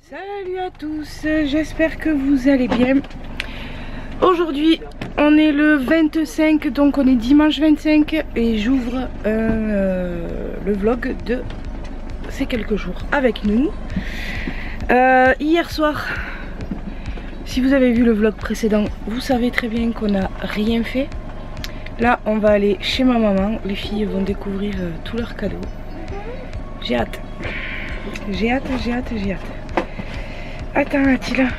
Salut à tous, j'espère que vous allez bien. Aujourd'hui on est le 25, donc on est dimanche 25 et j'ouvre le vlog de ces quelques jours avec nous. Hier soir, si vous avez vu le vlog précédent, vous savez très bien qu'on n'a rien fait. Là on va aller chez ma maman, les filles vont découvrir tous leurs cadeaux. J'ai hâte. J'ai hâte. Attends, Attila.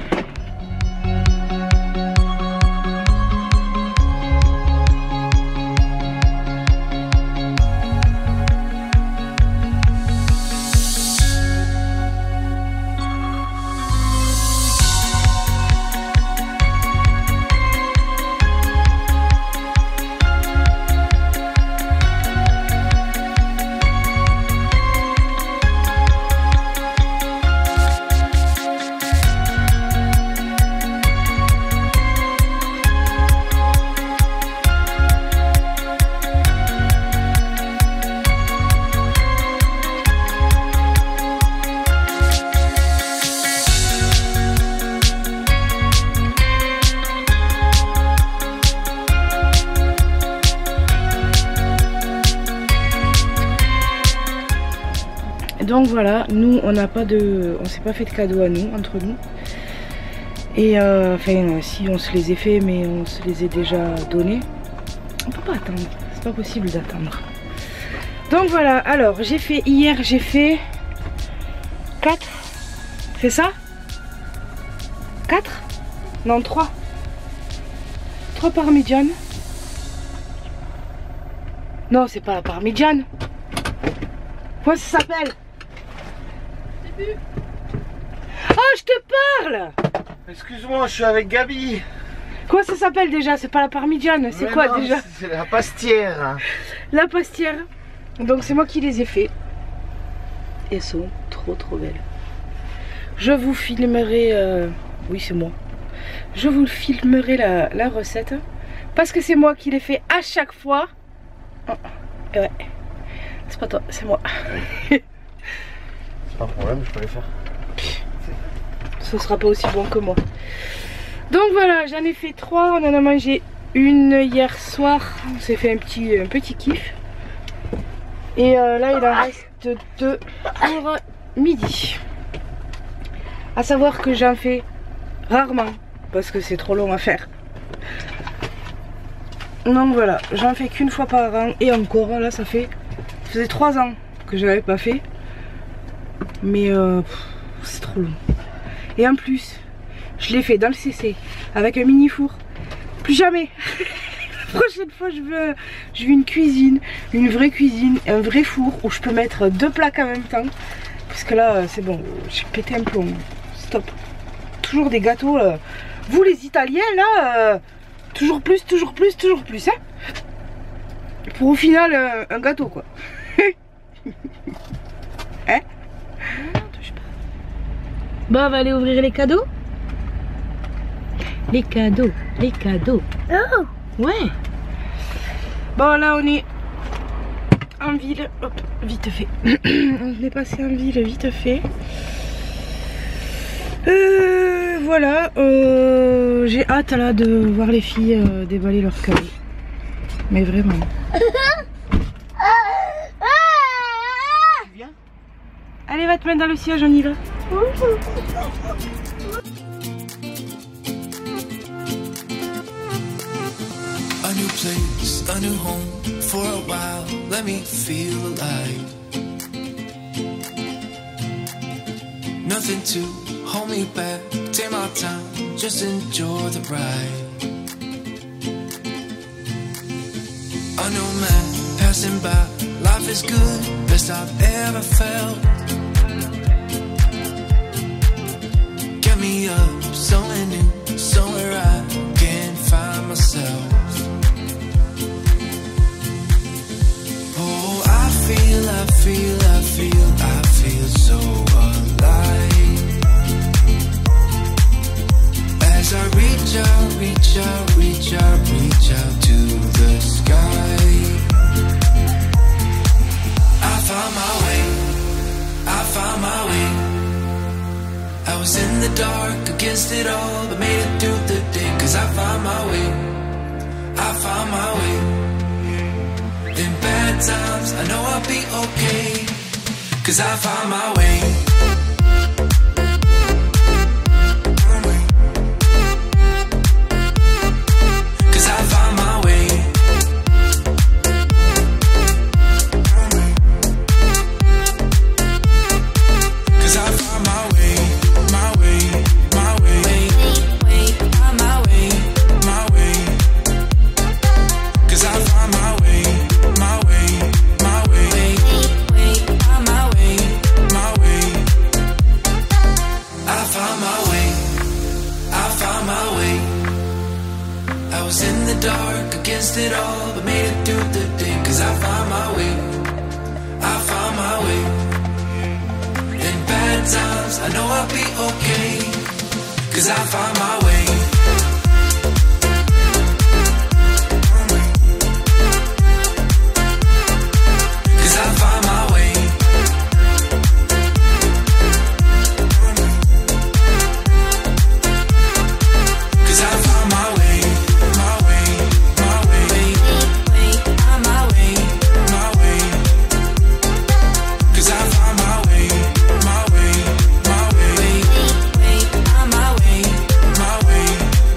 Donc voilà, nous on n'a pas de, on s'est pas fait de cadeaux à nous, entre nous. Et enfin si on se les a fait, mais on se les a déjà donnés. On peut pas attendre, c'est pas possible d'attendre. Donc voilà, alors j'ai fait hier, j'ai fait 4. C'est ça 4? Non 3. 3 parmigianes. Non, c'est pas la parmigiane. Comment ça s'appelle? Oh, je te parle! Excuse-moi, je suis avec Gabi. Comment ça s'appelle déjà? C'est pas la parmigiane, c'est quoi non, déjà? C'est la pastière. La pastière. Donc c'est moi qui les ai fait. Elles sont trop belles. Je vous filmerai... Oui, c'est moi. Je vous filmerai la recette. Parce que c'est moi qui les fais à chaque fois. Oh, ouais. C'est pas toi, c'est moi. Pas de problème, je peux les faire. Ce sera pas aussi bon que moi. Donc voilà, j'en ai fait 3. On en a mangé une hier soir. On s'est fait un petit kiff. Et là il en reste 2 pour midi. À savoir que j'en fais rarement parce que c'est trop long à faire. Donc voilà, j'en fais qu'une fois par an. Et encore là ça faisait 3 ans que je n'avais pas fait. Mais c'est trop long. Et en plus, je l'ai fait dans le CC avec un mini four. Plus jamais. La prochaine fois, je veux une cuisine, une vraie cuisine, un vrai four où je peux mettre 2 plaques en même temps. Parce que là, c'est bon, j'ai pété un plomb. Stop. Toujours des gâteaux. Vous les Italiens, là, toujours plus, hein. Pour au final, un gâteau, quoi. Hein? Bon, on va aller ouvrir les cadeaux. Les cadeaux. Oh ouais. Bon, là on est en ville. Hop, vite fait. On est passé en ville vite fait. Voilà. J'ai hâte là de voir les filles déballer leurs cadeaux. Mais vraiment. Allez, va te mettre dans le siège, on y va. A new place, a new home for a while. Let me feel alive. Nothing to hold me back. Take my time, just enjoy the ride. A new man passing by. Life is good, best I've ever felt. Get me up, somewhere new, somewhere I can find myself. Oh, I feel so alive. As I reach out to the sky. I found my way. was in the dark against it all, but made it through the day, cause I found my way. I found my way. In bad times, I know I'll be okay, cause I found my way. Cause I found my way. Cause I found my way, my way, my way. Find my way, my way. Cause I found my way, my way, my way. Find my way, my way. I found my way, I found my way. I was in the dark against it all, but made it through the day, cause I found my way. I found my way. In bad times, I know I'll be okay, cause I found my way. Cause I found my way. Cause I found my way, my way, my way. Find my way, my way. Cause I found my way, my way, my way. Find my way, my way.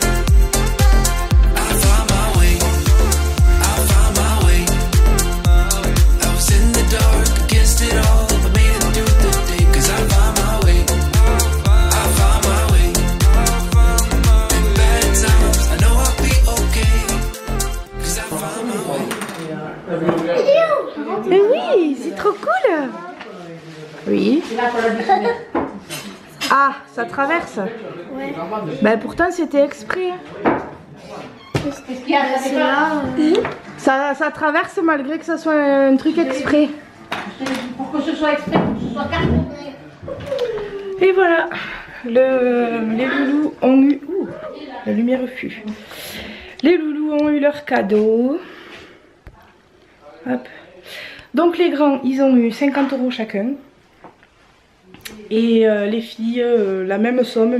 I found my way, I found my way. I was in the dark against it all, but made it through the day, cause I found my way. I found my way. In bad times, I know I'll be okay, cause I found my way. Mais oui, c'est trop cool. Oui. Ah, ça traverse. Ouais. Ben pourtant c'était exprès. C'est là. Ça traverse malgré que ça soit un truc exprès. Pour que ce soit exprès, pour que ce soit cartonné. Et voilà, les loulous ont eu... Ouh, la lumière fut. Les loulous ont eu leur cadeau. Hop. Donc les grands, ils ont eu 50 € chacun. Et les filles, la même somme,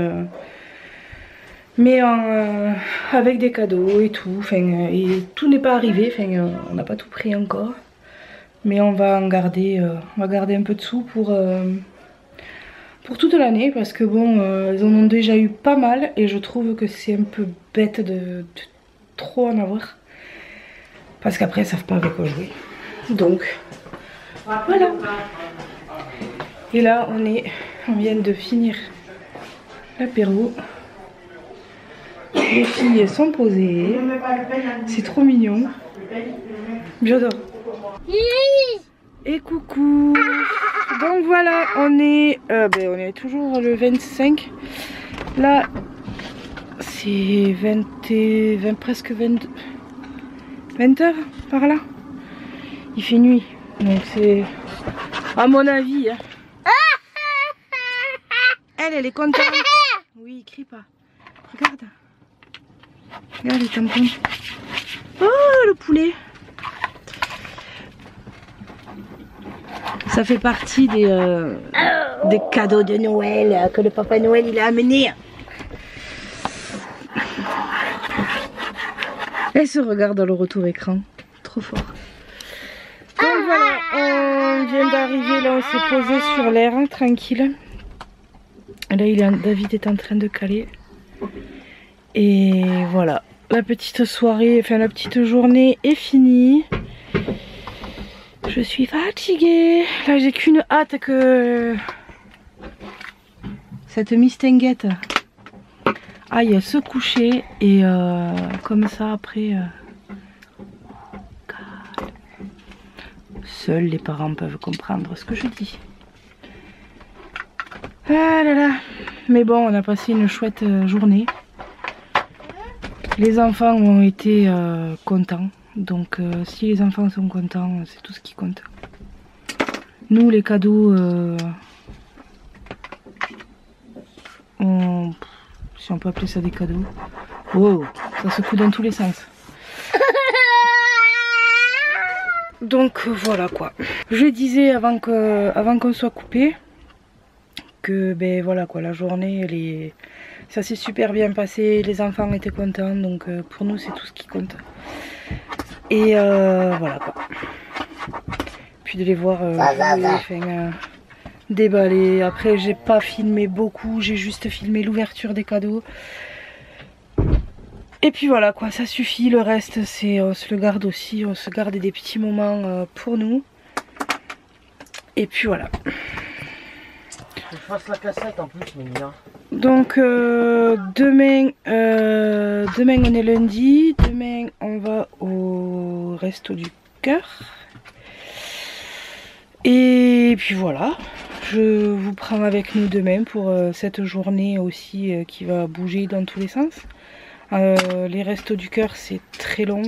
mais avec des cadeaux et tout. Enfin, et tout n'est pas arrivé, enfin, on n'a pas tout pris encore. Mais on va en garder, on va garder un peu de sous pour toute l'année, parce que bon, elles en ont déjà eu pas mal et je trouve que c'est un peu bête de trop en avoir, parce qu'après elles savent pas avec quoi jouer. Donc voilà. Et là on vient de finir l'apéro. Les filles sont posées. C'est trop mignon. J'adore. Et coucou. Donc voilà, on est toujours le 25. Là, c'est 20, presque 20 heures par là. Il fait nuit, donc c'est à mon avis. Hein. Elle est contente. Oui, crie pas. Regarde. Regarde les tampons. Oh, le poulet. Ça fait partie des cadeaux de Noël que le Papa Noël il a amené. Elle se regarde dans le retour écran. Trop fort. Donc voilà, on vient d'arriver, là on s'est posé sur l'air, hein, tranquille. Là David est en train de caler. Et voilà, la petite soirée, enfin la petite journée est finie. Je suis fatiguée. Là j'ai qu'une hâte que cette mistinguette aille se coucher. Et comme ça après, seuls les parents peuvent comprendre ce que je dis. Ah là là. Mais bon, on a passé une chouette journée. Les enfants ont été contents. Donc si les enfants sont contents, c'est tout ce qui compte. Nous les cadeaux, si on peut appeler ça des cadeaux. Wow, ça secoue dans tous les sens. Donc voilà quoi. Je disais avant qu'on soit coupé que ben voilà quoi, la journée ça s'est super bien passé, les enfants étaient contents, donc pour nous c'est tout ce qui compte. Et voilà quoi. Puis de les voir déballer. Après j'ai pas filmé beaucoup, j'ai juste filmé l'ouverture des cadeaux. Et puis voilà quoi, ça suffit, le reste c'est on se le garde aussi, on se garde des petits moments pour nous. Et puis voilà. Je fasse la cassette en plus, Mélina. Donc demain on est lundi, demain on va au Resto du Cœur. Et puis voilà, je vous prends avec nous demain pour cette journée aussi qui va bouger dans tous les sens. Les Restos du Cœur c'est très long,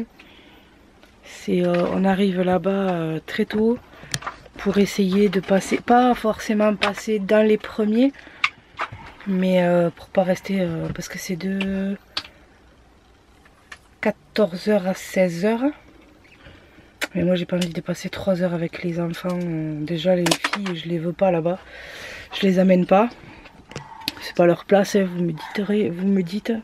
on arrive là-bas très tôt pour essayer de passer, pas forcément passer dans les premiers, mais pour pas rester, parce que c'est de 14h à 16h. Mais moi j'ai pas envie de passer 3 heures avec les enfants. Déjà les filles je les veux pas là-bas, je les amène pas. C'est pas leur place, hein. Vous me dites.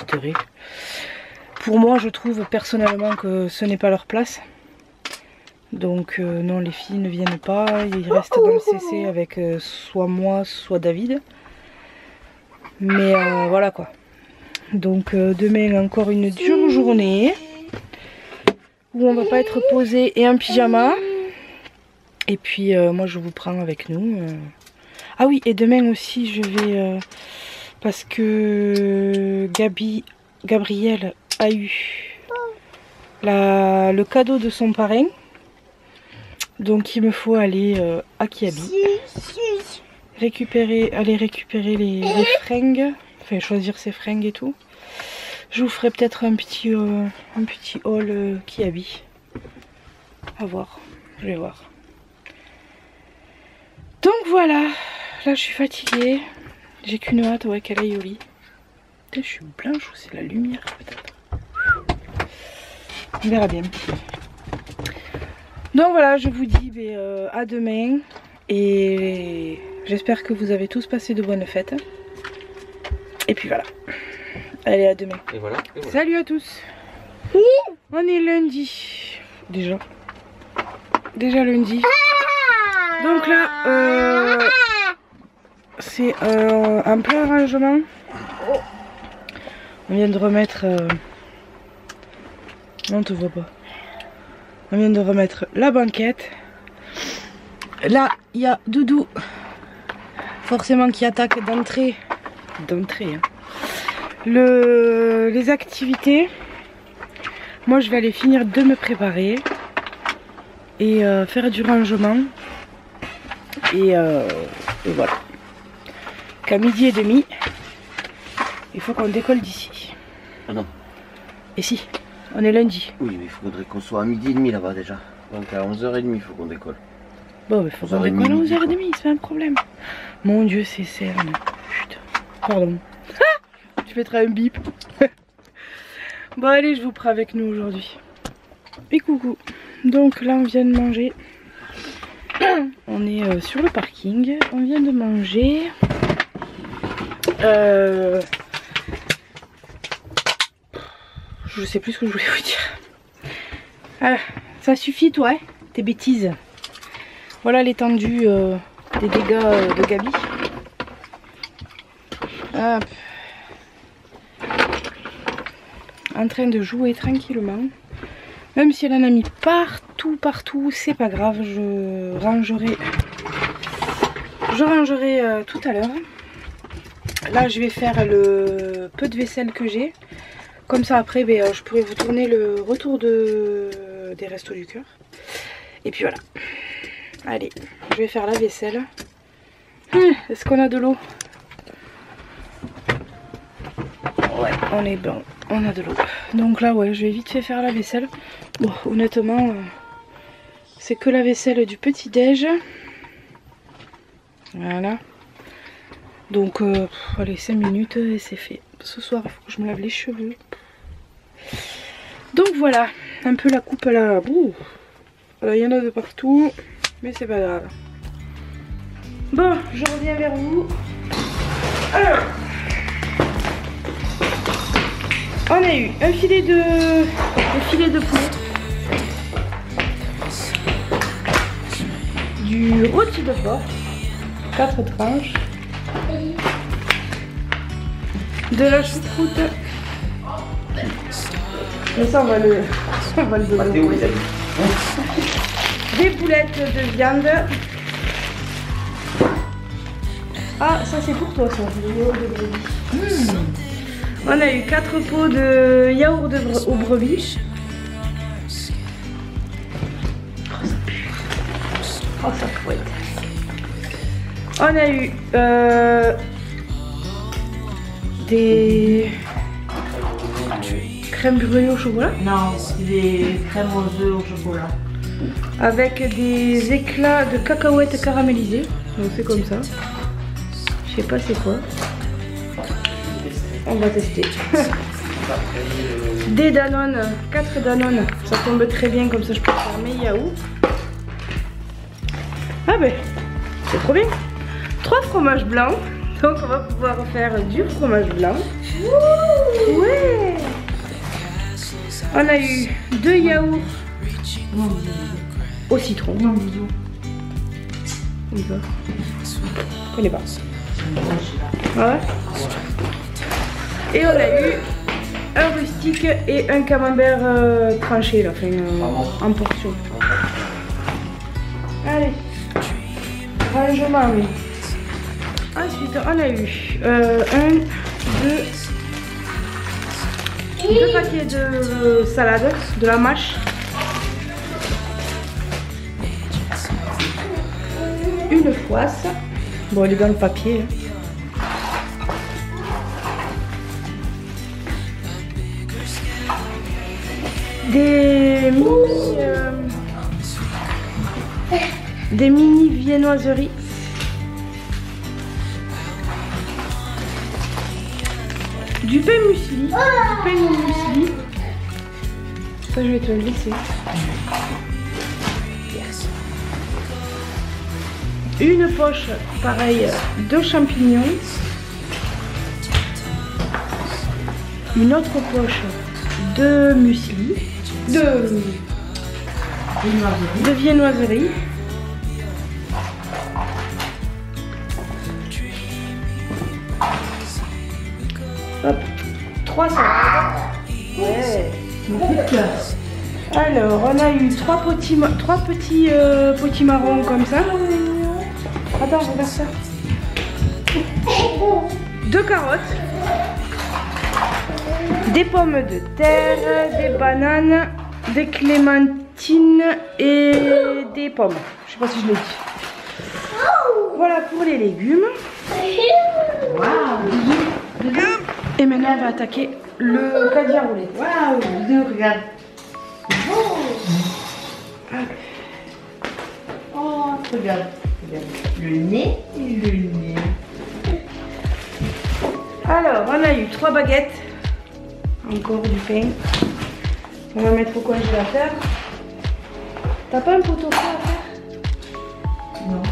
Pour moi je trouve personnellement que ce n'est pas leur place. Donc non, les filles ne viennent pas, ils restent dans le CC avec soit moi soit David. Mais voilà quoi. Donc demain encore une dure journée où on va pas être posé et en pyjama. Et puis moi je vous prends avec nous. Ah oui, et demain aussi je vais parce que Gabriel a eu le cadeau de son parrain. Donc il me faut aller à Kiabi aller récupérer les fringues, enfin choisir ses fringues et tout. Je vous ferai peut-être un petit haul Kiabi. À voir, je vais voir. Donc voilà, là je suis fatiguée. J'ai qu'une hâte qu'elle aille au lit. Je suis blanche ou c'est la lumière peut-être. On verra bien. Donc voilà, je vous dis à demain et j'espère que vous avez tous passé de bonnes fêtes. Et puis voilà. Allez, à demain. Et voilà. Salut à tous. On est lundi. Déjà lundi. Donc là, c'est un plein rangement. On vient de remettre... Non, on te voit pas. On vient de remettre la banquette. Là, il y a Doudou. Forcément qui attaque d'entrée. Hein. Les activités. Moi, je vais aller finir de me préparer. Et faire du rangement. Et voilà. Qu'à 12h30, il faut qu'on décolle d'ici. Ah non. Et si, on est lundi. Oui, mais il faudrait qu'on soit à 12h30 là-bas déjà. Donc à 11h30, il faut qu'on décolle. Bon, mais il faut qu'on décolle à 11h30, c'est pas un problème. Mon Dieu, c'est cerne. Putain, pardon. Je mettrai un bip. Bon, allez, je vous prends avec nous aujourd'hui. Et coucou. Donc là, on vient de manger. On est sur le parking. On vient de manger. Je sais plus ce que je voulais vous dire. Ah, ça suffit toi, hein, tes bêtises. Voilà l'étendue des dégâts de Gabi. Hop. En train de jouer tranquillement. Même si elle en a mis partout, c'est pas grave. Je rangerai tout à l'heure. Là je vais faire le peu de vaisselle que j'ai. Comme ça après je pourrai vous tourner le retour des Restos du Cœur. Et puis voilà. Allez, je vais faire la vaisselle. Est-ce qu'on a de l'eau? Ouais, on est bon, on a de l'eau. Donc là ouais, je vais vite fait faire la vaisselle. Bon, honnêtement, c'est que la vaisselle du petit déj. Voilà. Donc allez, 5 minutes et c'est fait. Ce soir il faut que je me lave les cheveux. Donc voilà, un peu la coupe là. Il y en a de partout, mais c'est pas grave. Bon, je reviens vers vous. Alors, on a eu un filet de poulet, du rôti de porc, 4 tranches, de la choucroute. Mais ça, on va le donner. Des boulettes de viande. Ah, ça c'est pour toi, ça. On a eu 4 pots de yaourt aux brebis. Oh, ça fouette. On a eu des crèmes brûlées au chocolat. Non, des crèmes aux œufs au chocolat. Avec des éclats de cacahuètes caramélisées. Donc c'est comme ça. Je sais pas c'est quoi. On va tester. Des Danone, 4 Danone. Ça tombe très bien, comme ça je peux faire mes yaourts. Ah ben, c'est trop bien. 3 fromages blancs. Donc on va pouvoir faire du fromage blanc. Ouais. On a eu 2 yaourts au citron. Comme ça. Je connais pas. Ouais. Et on a eu un rustique et un camembert tranché là, enfin, en portion. Allez, rangement. Oui. Ensuite, on a eu 2 paquets de salade, de la mâche, une poisse. Bon, elle est dans le papier. Des mini viennoiseries. Du pain muesli. Ça, je vais te le laisser. Une poche, pareil, de champignons. Une autre poche de muesli. De viennoiserie. Hop, 3 salades. Ouais. Alors, on a eu 3 petits potimarrons comme ça. Attends, regarde ça. 2 carottes. Des pommes de terre, des bananes, des clémentines et des pommes. Je sais pas si je l'ai dit. Voilà pour les légumes. Et maintenant on va attaquer le caviar roulé. Waouh, regarde. Oh, regarde. Le nez. Alors, on a eu 3 baguettes. Encore du pain. On va mettre au congélateur. T'as pas un pot-au-feu à faire? Non.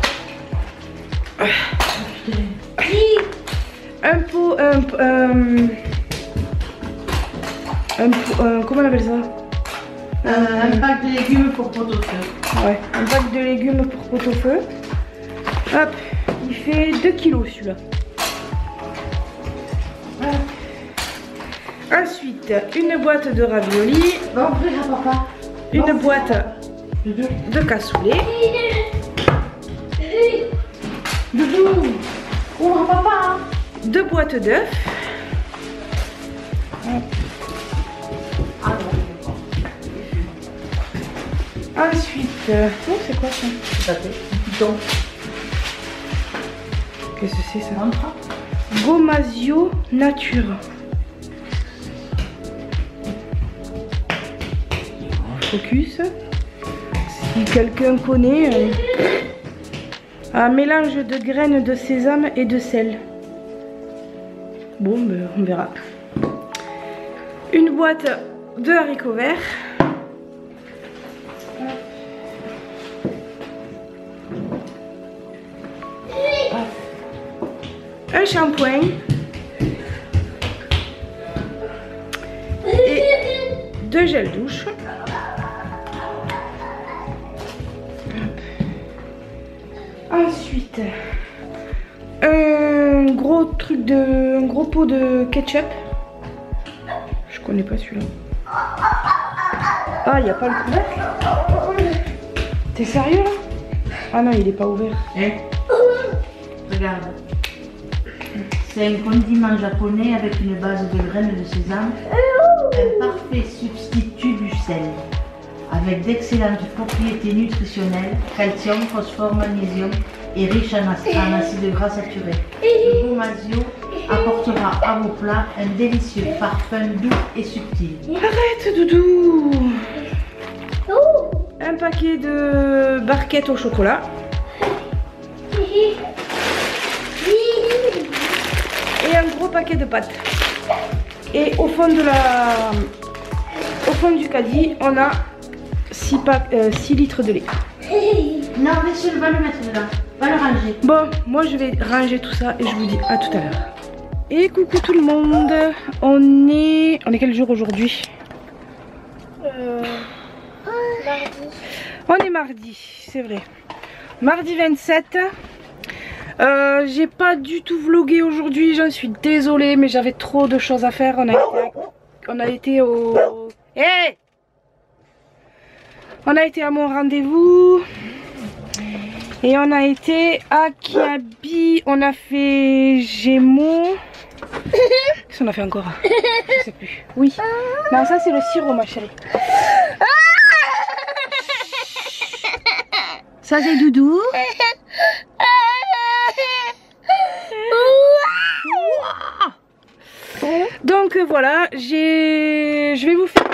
Comment on appelle ça? Un pack de légumes pour pot-au-feu. Ouais, un pack de légumes pour pot-au-feu. Hop, il fait 2 kilos celui-là. Ensuite, une boîte de raviolis. Va ouvrir à papa. Une boîte de cassoulet. Doudou. Ouvre à papa. 2 boîtes d'œufs. Ensuite, oh, c'est quoi ça? Ça fait piton. Qu'est-ce que c'est ça? Gomasio Nature. Focus. Si quelqu'un connaît, un mélange de graines de sésame et de sel. Bon, ben, on verra. Une boîte de haricots verts. un shampoing et 2 gels douche. Ensuite, un gros pot de ketchup. Je connais pas celui-là. Ah, il n'y a pas le couvercle. T'es sérieux là? Ah non, il est pas ouvert. Regarde. C'est un condiment japonais avec une base de graines de sésame. Un parfait substitut du sel. Avec d'excellentes propriétés nutritionnelles, calcium, phosphore, magnésium et riche en acides gras saturés. Le Gomasio apportera à vos plats un délicieux parfum doux et subtil. Arrête, Doudou. Un paquet de barquettes au chocolat. Et un gros paquet de pâtes. Et au fond du caddie, on a 6 litres de lait. Non, monsieur, va le mettre dedans. Va le ranger. Bon, moi je vais ranger tout ça et je vous dis à tout à l'heure. Et coucou tout le monde. On est quel jour aujourd'hui? Mardi. On est mardi, c'est vrai. Mardi 27. J'ai pas du tout vlogué aujourd'hui, j'en suis désolée, mais j'avais trop de choses à faire. On a été au... Hey! On a été à mon rendez-vous. Et on a été à Kiabi. On a fait Gémeaux. Qu'est-ce qu'on a fait encore? Je sais plus. Oui. Non, ça c'est le sirop, ma chérie. Ça c'est Doudou. Donc voilà, je vais vous faire...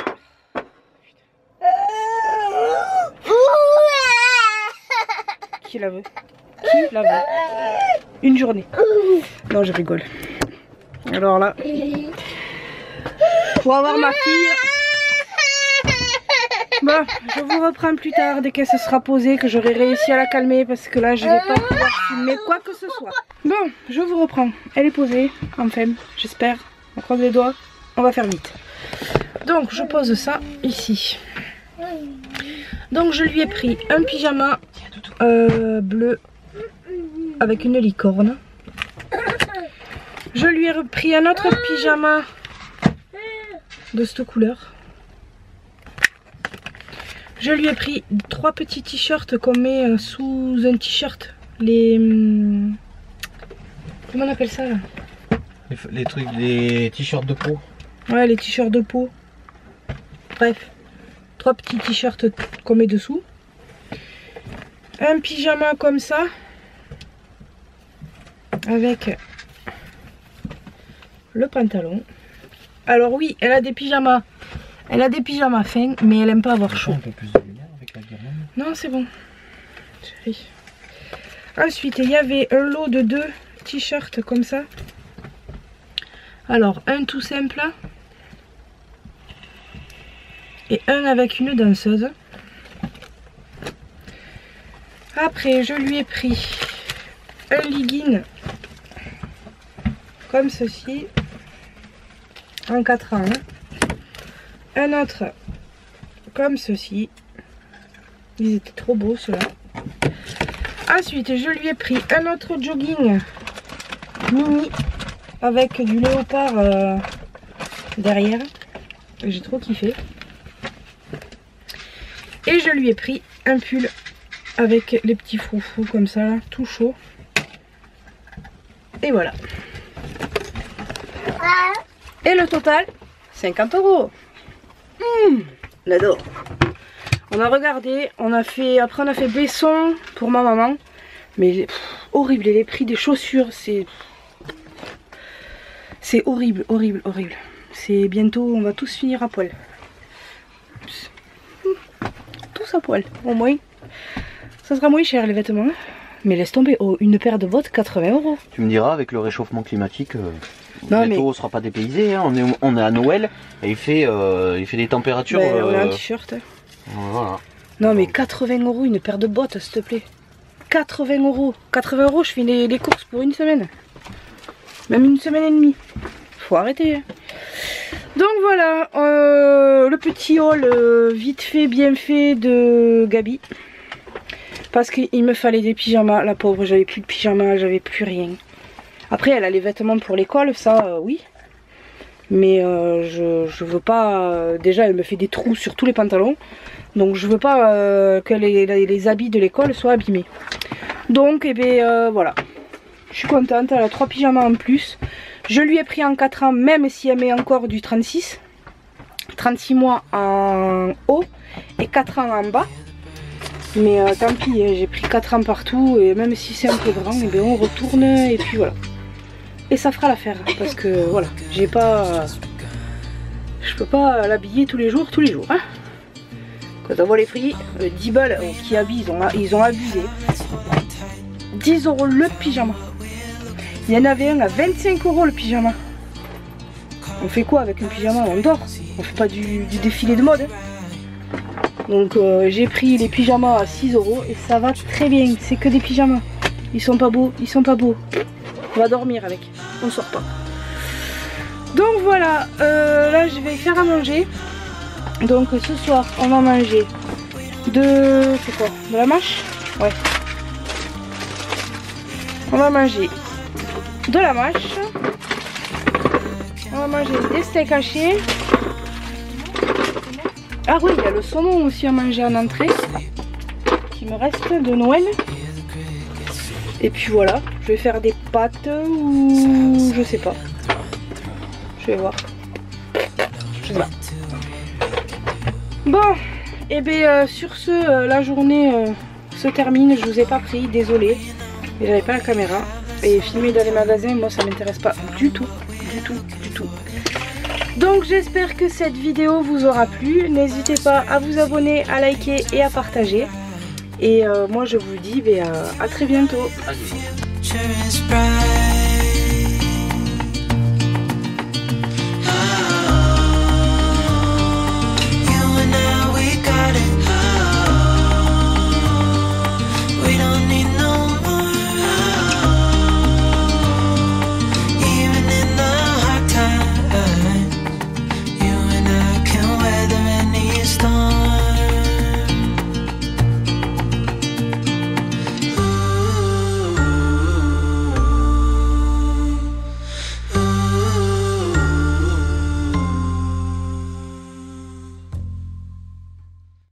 Qui la veut? Qui la veut? Une journée. Non, je rigole. Alors là, pour avoir ma fille... Bon, je vous reprends plus tard dès qu'elle se sera posée, que j'aurai réussi à la calmer, parce que là je vais pas pouvoir filmer quoi que ce soit. Bon, je vous reprends. Elle est posée, enfin, j'espère. On croise les doigts, on va faire vite. Donc je pose ça ici. Donc je lui ai pris un pyjama bleu avec une licorne. Je lui ai repris un autre pyjama de cette couleur. Je lui ai pris 3 petits t-shirts qu'on met sous un t-shirt. Les... Comment on appelle ça là? Les trucs, les t-shirts de peau. Ouais, les t-shirts de peau. Bref, 3 petits t-shirts qu'on met dessous. Un pyjama comme ça. Avec le pantalon. Alors oui, elle a des pyjamas. Elle a des pyjamas fins, mais elle aime pas avoir chaud. Un peu plus de lumière avec la guirlande. Non, c'est bon. Chérie. Ensuite, il y avait un lot de 2 t-shirts comme ça. Alors, un tout simple. Et un avec une danseuse. Après, je lui ai pris un legging comme ceci. En 4 ans. Un autre comme ceci. Ils étaient trop beaux ceux-là. Ensuite, je lui ai pris un autre jogging mini avec du léopard derrière. J'ai trop kiffé. Et je lui ai pris un pull avec les petits froufrous comme ça, là, tout chaud. Et voilà. Et le total, 50 €. On adore. On a regardé, on a fait, après on a fait Besson pour ma maman. Mais horrible, et les prix des chaussures, c'est horrible, horrible, horrible. C'est bientôt, on va tous finir à poil. Tous à poil, au moins. Ça sera moins cher les vêtements. Mais laisse tomber, oh, une paire de bottes, 80 €. Tu me diras, avec le réchauffement climatique, non, bientôt on sera pas dépaysé. Hein. On est à Noël et il fait des températures. Ben, on a un t-shirt. Voilà. Non mais 80 € une paire de bottes, s'il te plaît. 80 €. 80 €, je fais les courses pour une semaine. Même une semaine et demie. Faut arrêter. Hein. Donc voilà, le petit haul vite fait, bien fait de Gabi. Parce qu'il me fallait des pyjamas, la pauvre, j'avais plus de pyjamas, j'avais plus rien. Après elle a les vêtements pour l'école, ça oui. Mais je veux pas, déjà elle me fait des trous sur tous les pantalons. Donc je veux pas que les habits de l'école soient abîmés. Donc et bien voilà, je suis contente, elle a 3 pyjamas en plus. Je lui ai pris en 4 ans, même si elle met encore du 36. 36 mois en haut et 4 ans en bas. Mais tant pis, j'ai pris 4 ans partout et même si c'est un peu grand, et bien on retourne et puis voilà. Et ça fera l'affaire parce que voilà, j'ai pas... Je peux pas l'habiller tous les jours. Hein. Quand on voit les prix, 10 balles qui habillent, ils ont abusé. 10 € le pyjama. Il y en avait un à 25 € le pyjama. On fait quoi avec un pyjama? On dort. On fait pas du défilé de mode. Hein. Donc j'ai pris les pyjamas à 6 € et ça va très bien. C'est que des pyjamas. Ils sont pas beaux, On va dormir avec. On sort pas. Donc voilà, là je vais faire à manger. Donc ce soir on va manger c'est quoi? De la mâche? Ouais. On va manger de la mâche. On va manger des steaks hachés. Ah oui, il y a le saumon aussi à manger en entrée qui me reste de Noël. Et puis voilà, je vais faire des pâtes ou je sais pas. Je vais voir. Je sais pas. Bon, et bien sur ce, la journée se termine. Je vous ai pas pris, désolée. Mais j'avais pas la caméra. Et filmer dans les magasins, moi ça m'intéresse pas du tout. Donc j'espère que cette vidéo vous aura plu. N'hésitez pas à vous abonner, à liker et à partager. Et moi je vous dis à très bientôt. Vas-y.